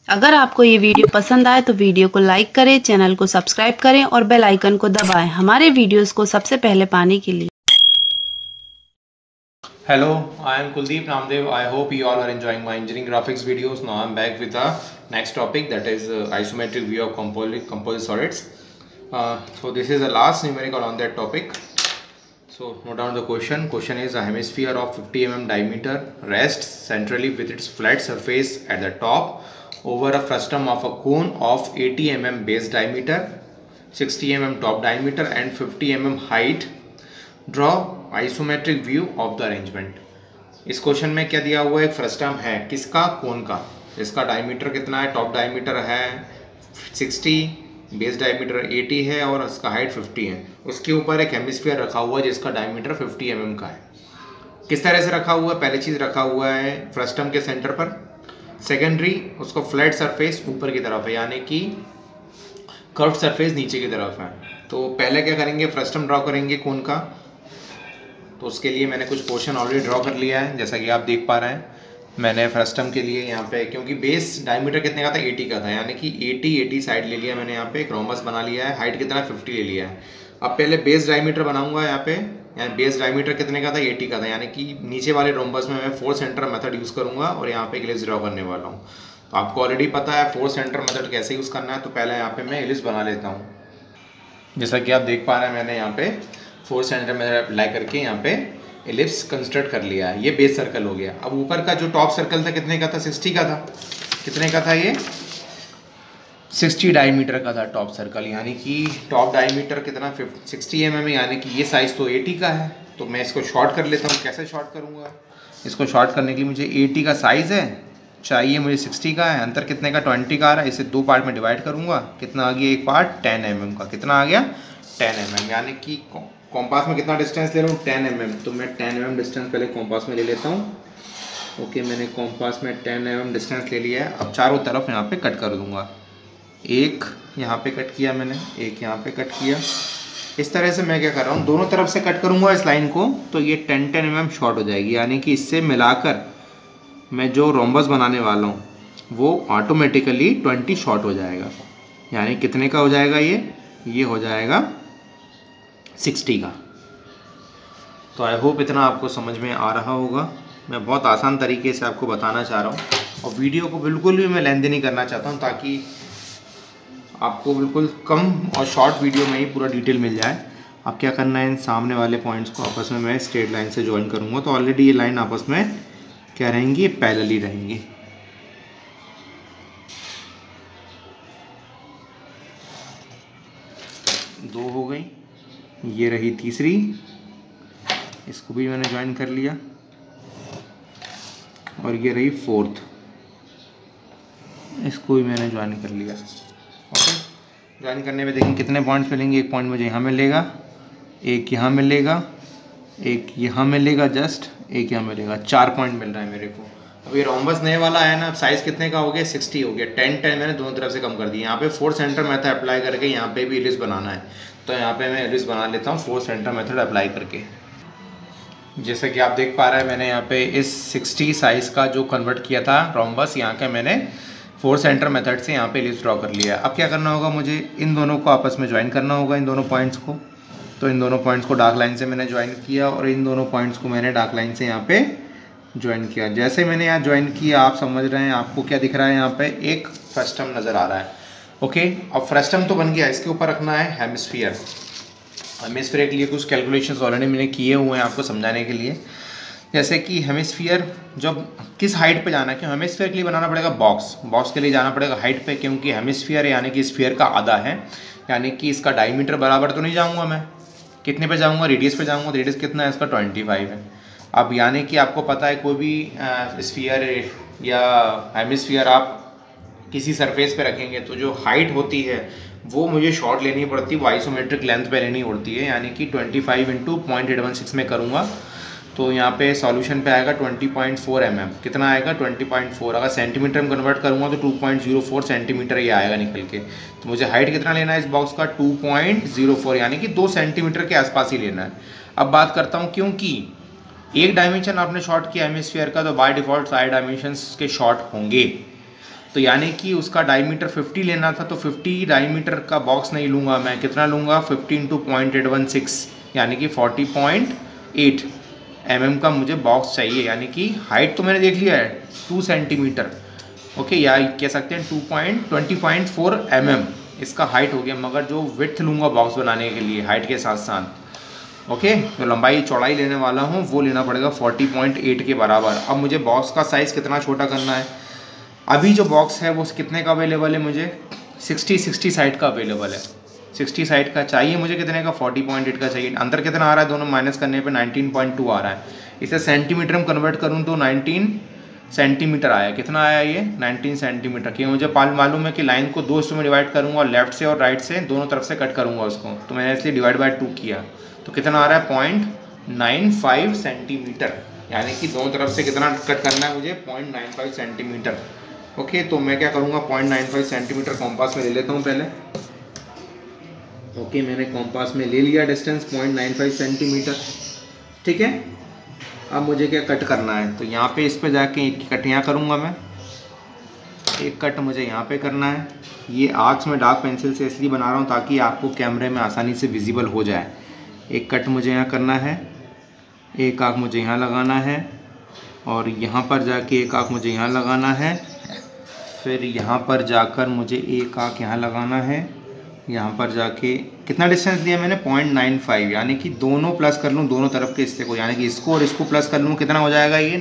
अगर आपको ये वीडियो पसंद आए तो वीडियो को लाइक करें, चैनल को सब्सक्राइब करें और बेल आइकन को दबाएं हमारे वीडियोस को सबसे पहले पाने के लिए। Hello, I am Kuldeep Namdev. I hope you all are enjoying my engineering graphics videos. Now I am back with the next topic, that is isometric view of composite solids. So this is the last numerical on that topic. So note down the question. Question is: a hemisphere of 50 mm diameter rests centrally with its flat surface at the top over a frustum of a cone of 80 mm base diameter, 60 mm top diameter and 50 mm height. Draw isometric view of the arrangement. इस question में क्या दिया हुआ है, एक frustum है किसका, कोन का, इसका डायमीटर कितना है, टॉप डायमीटर है 60, बेस डायमीटर 80 है और इसका हाइट 50 है। उसके ऊपर एक हेमिस्फीयर रखा हुआ है जिसका डायमीटर 50 mm का है। किस तरह से रखा हुआ है, पहली चीज़ रखा हुआ है फ्रस्टम के सेंटर पर, सेकेंडरी उसको फ्लैट सरफेस ऊपर की तरफ है, यानी कि कर्व सरफेस नीचे की तरफ है। तो पहले क्या करेंगे, फ्रस्टम ड्रॉ करेंगे कोन का। तो उसके लिए मैंने कुछ पोर्शन ऑलरेडी ड्रॉ कर लिया है, जैसा कि आप देख पा रहे हैं। मैंने फ्रस्टम के लिए यहाँ पे, क्योंकि बेस डायमीटर कितने का था, 80 का था, यानी कि 80 साइड ले लिया मैंने, यहाँ पे एक रोम्बस बना लिया है। हाइट कितना, 50 ले लिया है। अब पहले बेस डायमीटर बनाऊंगा यहाँ पे, बेस डायमीटर कितने का था, 80 का था, यानी कि नीचे वाले रोम्बस में मैं 4 सेंटर मेथड यूज़ करूँगा और यहाँ पे इलिप्स ड्रॉ करने वाला हूँ। तो आपको ऑलरेडी पता है 4 सेंटर मेथड कैसे यूज़ करना है। तो पहले यहाँ पे मैं इलिप्स बना लेता हूँ। जैसा कि आप देख पा रहे हैं, मैंने यहाँ पे 4 सेंटर मेथड अप्लाई करके यहाँ पे एलिप्स कंस्ट्रक्ट कर लिया है। ये बेस सर्कल हो गया। अब ऊपर का जो टॉप सर्कल था कितने का था, 60 का था। कितने का था ये, 60 डायमीटर का था टॉप सर्कल, यानी कि टॉप डायमीटर कितना 60 mm, यानी कि ये साइज़ तो 80 का है। तो मैं इसको शॉर्ट कर लेता हूँ। कैसे शॉर्ट करूँगा, इसको शॉर्ट करने के लिए मुझे 80 का साइज़ है, चाहिए मुझे 60 का है। अंतर कितने का, 20 का आ रहा है। इसे 2 पार्ट में डिवाइड करूँगा। कितना आ गया, एक पार्ट 10 mm का। कितना आ गया, 10 mm, यानी कि कॉम्पास में कितना डिस्टेंस ले रहा हूँ, 10 mm। तो मैं 10 mm डिस्टेंस पहले कॉम्पास में ले लेता हूँ। ओके, मैंने कॉम्पास में 10 mm डिस्टेंस ले लिया है। अब चारों तरफ यहाँ पे कट कर दूंगा। एक यहाँ पे कट किया मैंने, एक यहाँ पे कट किया। इस तरह से मैं क्या कर रहा हूँ, दोनों तरफ से कट करूँगा इस लाइन को, तो ये 10 mm शॉर्ट हो जाएगी, यानी कि इससे मिलाकर मैं जो रोम्बस बनाने वाला हूँ वो ऑटोमेटिकली 20 शॉर्ट हो जाएगा। यानी कितने का हो जाएगा ये हो जाएगा 60 का। तो आई होप इतना आपको समझ में आ रहा होगा। मैं बहुत आसान तरीके से आपको बताना चाह रहा हूँ और वीडियो को बिल्कुल भी मैं लेंथी नहीं करना चाहता हूँ, ताकि आपको बिल्कुल कम और शॉर्ट वीडियो में ही पूरा डिटेल मिल जाए। अब क्या करना है, इन सामने वाले पॉइंट्स को आपस में मैं स्ट्रेट लाइन से ज्वाइन करूँगा। तो ऑलरेडी ये लाइन आपस में क्या रहेंगी, पैरेलल रहेंगी। दो हो गई, ये रही तीसरी, इसको भी मैंने ज्वाइन कर लिया, और ये रही फोर्थ, इसको भी मैंने ज्वाइन कर लिया। ओके, ज्वाइन करने में देखें कितने पॉइंट्स मिलेंगे। एक पॉइंट मुझे यहाँ मिलेगा, एक यहाँ मिलेगा, एक यहाँ मिलेगा, जस्ट एक यहाँ मिलेगा। 4 पॉइंट मिल रहा है मेरे को। अब ये रोम्बस नए वाला है ना, अब साइज़ कितने का हो गया, 60 हो गया। 10 मैंने दोनों तरफ से कम कर दिया। यहाँ पे 4 सेंटर मेथड अप्लाई करके यहाँ पे भी इलिप्स बनाना है, तो यहाँ पे मैं इलिप्स बना लेता हूँ 4 सेंटर मेथड अप्लाई करके। जैसे कि आप देख पा रहे हैं, मैंने यहाँ पे इस 60 साइज़ का जो कन्वर्ट किया था रोम्बस, यहाँ का मैंने 4 सेंटर मेथड से यहाँ पे इलिप्स ड्रॉ कर लिया। अब क्या करना होगा, मुझे इन दोनों को आपस में ज्वाइन करना होगा, इन दोनों पॉइंट्स को। तो इन दोनों पॉइंट्स को डार्क लाइन से मैंने ज्वाइन किया और इन दोनों पॉइंट्स को मैंने डार्क लाइन से यहाँ पे ज्वाइन किया। जैसे मैंने यहाँ ज्वाइन किया, आप समझ रहे हैं, आपको क्या दिख रहा है, यहाँ पे एक फ्रस्टम नज़र आ रहा है। ओके, अब फ्रस्टम तो बन गया, इसके ऊपर रखना है हेमिस्फीयर। हेमिस्फीयर के लिए कुछ कैलकुलेशंस ऑलरेडी मैंने किए हुए हैं आपको समझाने के लिए। जैसे कि हेमिस्फीयर जब किस हाइट पे जाना है, क्यों हेमिस्फीयर के लिए बनाना पड़ेगा बॉक्स के लिए जाना पड़ेगा हाइट पे, क्योंकि हेमिस्फीयर यानी कि स्फीयर का आधा है, यानी कि इसका डायमीटर बराबर तो नहीं जाऊँगा मैं, कितने पे जाऊँगा, रेडियस पे जाऊँगा। तो रेडियस कितना है इसका, 25 है। अब यानी कि आपको पता है, कोई भी स्फीयर या हेमिस्फीयर आप किसी सरफेस पे रखेंगे तो जो हाइट होती है वो मुझे शॉर्ट लेनी पड़ती है, वो आइसोमेट्रिक लेंथ पे लेनी पड़ती है, यानी कि 25 × 0.816 में करूँगा। तो यहाँ पे सॉल्यूशन पे आएगा 20.4 mm। कितना आएगा, 20.4। अगर सेंटीमीटर में कन्वर्ट करूँगा तो 2.04 सेंटीमीटर ये आएगा निकल के। तो मुझे हाइट कितना लेना है इस बॉक्स का, 2.04, यानी कि 2 सेंटीमीटर के आसपास ही लेना है। अब बात करता हूँ, क्योंकि एक डायमेंशन आपने शॉर्ट किया हेमिस्फीयर का, तो बाय डिफ़ॉल्ट सारे डायमेंशंस के शॉर्ट होंगे। तो यानी कि उसका डायमीटर 50 लेना था, तो 50 डायमीटर का बॉक्स नहीं लूँगा मैं, कितना लूँगा 50 इंटू 0.816 यानी कि 40.8 mm का मुझे बॉक्स चाहिए। यानी कि हाइट तो मैंने देख लिया है 2 सेंटीमीटर, ओके, या कह सकते हैं 20.4 mm इसका हाइट हो गया, मगर जो विड्थ लूँगा बॉक्स बनाने के लिए हाइट के साथ साथ, ओके, जो लंबाई चौड़ाई लेने वाला हूँ वो लेना पड़ेगा 40.8 के बराबर। अब मुझे बॉक्स का साइज़ कितना छोटा करना है, अभी जो बॉक्स है वो कितने का अवेलेबल है मुझे 60 साइड का अवेलेबल है, 60 साइड का चाहिए मुझे, कितने का 40.8 का चाहिए। अंदर कितना आ रहा है दोनों माइनस करने पे 19.2 आ रहा है, इसे सेंटीमीटर में कन्वर्ट करूँ तो 19 सेंटीमीटर आया, कितना आया ये 19 सेंटीमीटर। क्योंकि मुझे मालूम है कि लाइन को 2 हिस्सों में डिवाइड करूँगा और लेफ्ट से और राइट से दोनों तरफ से कट करूँगा उसको, तो मैंने इसलिए डिवाइड बाय 2 किया, तो कितना आ रहा है 0.95 सेंटीमीटर। यानी कि दोनों तरफ से कितना कट करना है मुझे 0.95 सेंटीमीटर। ओके, तो मैं क्या करूँगा 0.95 सेंटीमीटर कॉम्पास में ले लेता हूँ पहले। ओके, मैंने कॉम्पास में ले लिया डिस्टेंस 0.95 सेंटीमीटर, ठीक है। अब मुझे क्या कट करना है, तो यहाँ पे इस पे जाके एक कट यहाँ करूँगा मैं, एक कट मुझे यहाँ पे करना है। ये आर्क्स में डार्क पेंसिल से इसलिए बना रहा हूँ ताकि आपको कैमरे में आसानी से विजिबल हो जाए। एक कट मुझे यहाँ करना है, एक आर्क मुझे यहाँ लगाना है, और यहाँ पर जाके एक आर्क मुझे यहाँ लगाना है, फिर यहाँ पर जाकर मुझे एक आर्क यहाँ लगाना है। यहाँ पर जाके कितना डिस्टेंस दिया मैंने 0.95, यानी कि दोनों प्लस कर लूँ दोनों तरफ के हिस्से को, यानी कि इसको और इसको प्लस कर लूँ, कितना हो जाएगा ये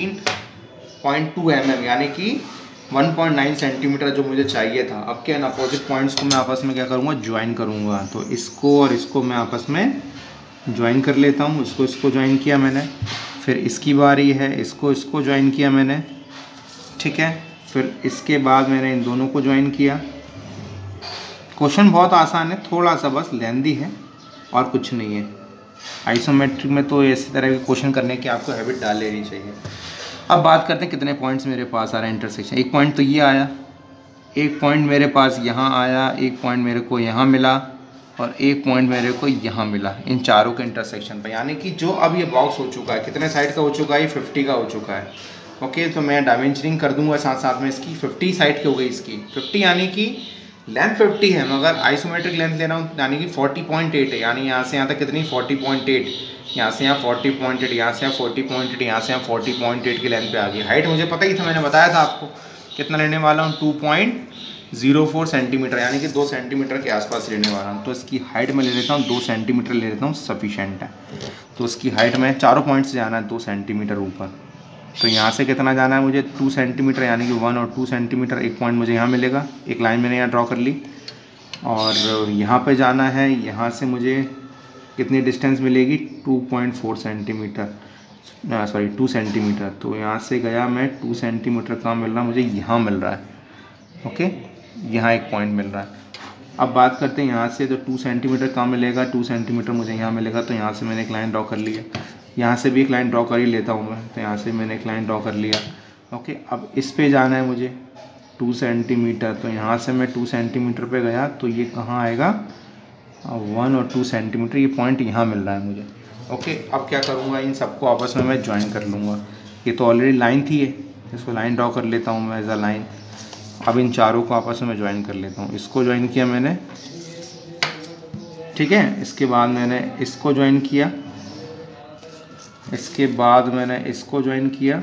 19.2 mm, यानी कि 1.9 सेंटीमीटर जो मुझे चाहिए था। अब क्या इन अपोजिट पॉइंट्स को मैं आपस में क्या करूँगा ज्वाइन करूँगा, तो इसको और इसको मैं आपस में ज्वाइन कर लेता हूँ। इसको ज्वाइन किया मैंने, फिर इसकी बारी है, इसको ज्वाइन किया मैंने, ठीक है। फिर इसके बाद मैंने इन दोनों को ज्वाइन किया। क्वेश्चन बहुत आसान है, थोड़ा सा बस लेंदी है और कुछ नहीं है। आइसोमेट्रिक में तो इसी तरह के क्वेश्चन करने की आपको हैबिट डाल लेनी चाहिए। अब बात करते हैं कितने पॉइंट्स मेरे पास आ रहे हैं इंटरसेक्शन। एक पॉइंट तो ये आया, एक पॉइंट मेरे पास यहाँ आया, एक पॉइंट मेरे को यहाँ मिला, और एक पॉइंट मेरे को यहाँ मिला, इन चारों के इंटरसेक्शन पर। यानी कि जो अब ये बॉक्स हो चुका है, कितने साइड का हो चुका है, ये 50 का हो चुका है। ओके, तो मैं डायमेंशनिंग कर दूंगा साथ साथ में इसकी, 50 साइड की हो गई इसकी 50, यानी कि लेंथ 50 है, मगर आइसोमेट्रिक लेंथ ले रहा हूँ, यानी कि 40.8 है। यानी यहाँ से यहाँ तक कितनी 40.8, यहाँ से यहाँ 40.8, यहाँ से यहाँ 40.8, यहाँ से यहाँ 40.8 की लेंथ पे आ गई। हाइट मुझे पता ही था, मैंने बताया था आपको कितना लेने वाला हूँ 2.04 सेंटीमीटर, यानी कि 2 सेंटीमीटर के आसपास लेने वाला हूँ। तो इसकी हाइट मैं ले लेता हूँ 2 सेंटीमीटर ले लेता हूँ, सफिशेंट है। तो इसकी हाइट में चारों पॉइंट से जाना है 2 सेंटीमीटर ऊपर, तो यहाँ से कितना जाना है मुझे 2 सेंटीमीटर, यानी कि 1 और 2 सेंटीमीटर। एक पॉइंट मुझे यहाँ मिलेगा, एक लाइन मैंने यहाँ ड्रॉ कर ली, और यहाँ पे जाना है, यहाँ से मुझे कितनी डिस्टेंस मिलेगी 2.4 सेंटीमीटर, सॉरी 2 सेंटीमीटर। तो यहाँ से गया मैं 2 सेंटीमीटर का मिल रहा मुझे, यहाँ मिल रहा है, ओके, यहाँ एक पॉइंट मिल रहा है। अब बात करते हैं यहाँ से, तो 2 सेंटीमीटर कहाँ मिलेगा, 2 सेंटीमीटर मुझे यहाँ मिलेगा, तो यहाँ से मैंने एक लाइन ड्रॉ कर ली है। यहाँ से भी एक लाइन ड्रॉ कर ही लेता हूँ मैं, तो यहाँ से मैंने एक लाइन ड्रॉ कर लिया, ओके। अब इस पे जाना है मुझे 2 सेंटीमीटर, तो यहाँ से मैं 2 सेंटीमीटर पे गया, तो ये कहाँ आएगा 1 और 2 सेंटीमीटर, ये पॉइंट यहाँ मिल रहा है मुझे, ओके। अब क्या करूँगा, इन सबको आपस में मैं ज्वाइन कर लूँगा। ये तो ऑलरेडी लाइन थी, इसको लाइन ड्रॉ कर लेता हूँ मैं एज अ लाइन। अब इन चारों को आपस में ज्वाइन कर लेता हूँ। इसको ज्वाइन किया मैंने, ठीक है। इसके बाद मैंने इसको ज्वाइन किया, इसके बाद मैंने इसको ज्वाइन किया,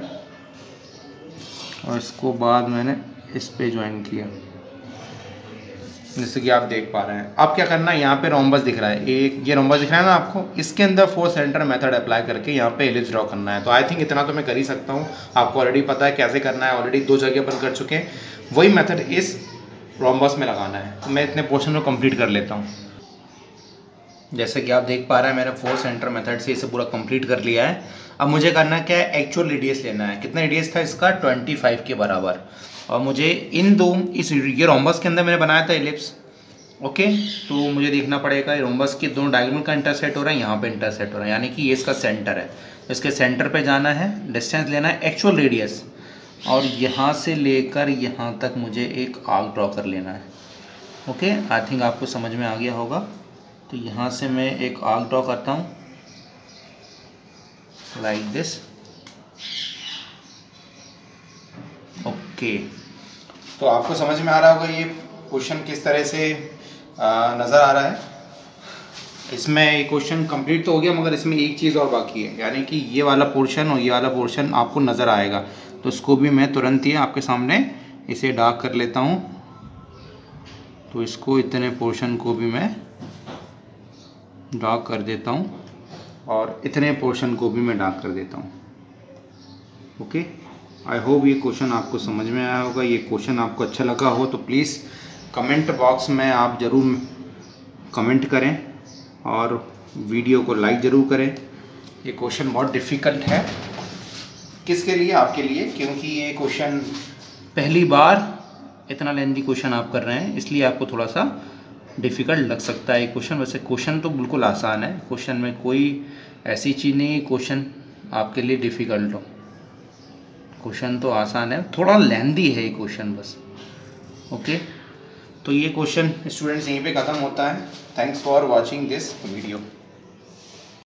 और इसको बाद मैंने इस पे ज्वाइन किया, जैसे कि आप देख पा रहे हैं। अब क्या करना है, यहाँ पे रोम्बस दिख रहा है, एक ये रोम्बस दिख रहा है ना आपको, इसके अंदर 4 सेंटर मेथड अप्लाई करके यहाँ पे एलिप्स ड्रॉ करना है। तो आई थिंक इतना तो मैं कर ही सकता हूँ, आपको ऑलरेडी पता है कैसे करना है, ऑलरेडी 2 जगह अपन कर चुके हैं। वही मेथड इस रोम्बस में लगाना है, तो मैं इतने पोर्शन को कंप्लीट कर लेता हूँ। जैसे कि आप देख पा रहे हैं, मैंने 4 सेंटर मेथड से इसे पूरा कंप्लीट कर लिया है। अब मुझे करना क्या है, एक्चुअल रेडियस लेना है। कितना रेडियस था इसका 25 के बराबर, और मुझे इन दो ये रोम्बस के अंदर मैंने बनाया था एलिप्स, ओके। तो मुझे देखना पड़ेगा रोम्बस के दोनों डायगोनल का इंटरसेक्ट हो रहा है, यहाँ पे इंटरसेक्ट हो रहा है, यानी कि ये इसका सेंटर है। इसके सेंटर पे जाना है, डिस्टेंस लेना है एक्चुअल रेडियस, और यहाँ से लेकर यहाँ तक मुझे एक आर्क ड्रॉ कर लेना है, ओके। आई थिंक आपको समझ में आ गया होगा। तो यहाँ से मैं एक आर्क ड्रॉ करता हूँ लाइक दिस, ओके। तो आपको समझ में आ रहा होगा ये क्वेश्चन किस तरह से नज़र आ रहा है। इसमें ये क्वेश्चन कंप्लीट तो हो गया, मगर इसमें एक चीज़ और बाकी है, यानी कि ये वाला पोर्शन और ये वाला पोर्शन आपको नज़र आएगा। तो इसको भी मैं तुरंत ही आपके सामने इसे डार्क कर लेता हूँ। तो इसको इतने पोर्शन को भी मैं डार्क कर देता हूँ और इतने पोर्शन को भी मैं डार्क कर देता हूँ। ओके, आई होप ये क्वेश्चन आपको समझ में आया होगा। ये क्वेश्चन आपको अच्छा लगा हो तो प्लीज़ कमेंट बॉक्स में आप ज़रूर कमेंट करें और वीडियो को लाइक ज़रूर करें। ये क्वेश्चन बहुत डिफ़िकल्ट है, किसके लिए? आपके लिए, क्योंकि ये क्वेश्चन पहली बार इतना लेंथी क्वेश्चन आप कर रहे हैं, इसलिए आपको थोड़ा सा डिफ़िकल्ट लग सकता है ये क्वेश्चन। वैसे क्वेश्चन तो बिल्कुल आसान है, क्वेश्चन में कोई ऐसी चीज़ नहीं है क्वेश्चन आपके लिए डिफ़िकल्ट हो। क्वेश्चन तो आसान है, थोड़ा लेंथी है ये क्वेश्चन बस। ओके, तो ये क्वेश्चन स्टूडेंट्स यहीं पे ख़त्म होता है। Thanks for watching this video.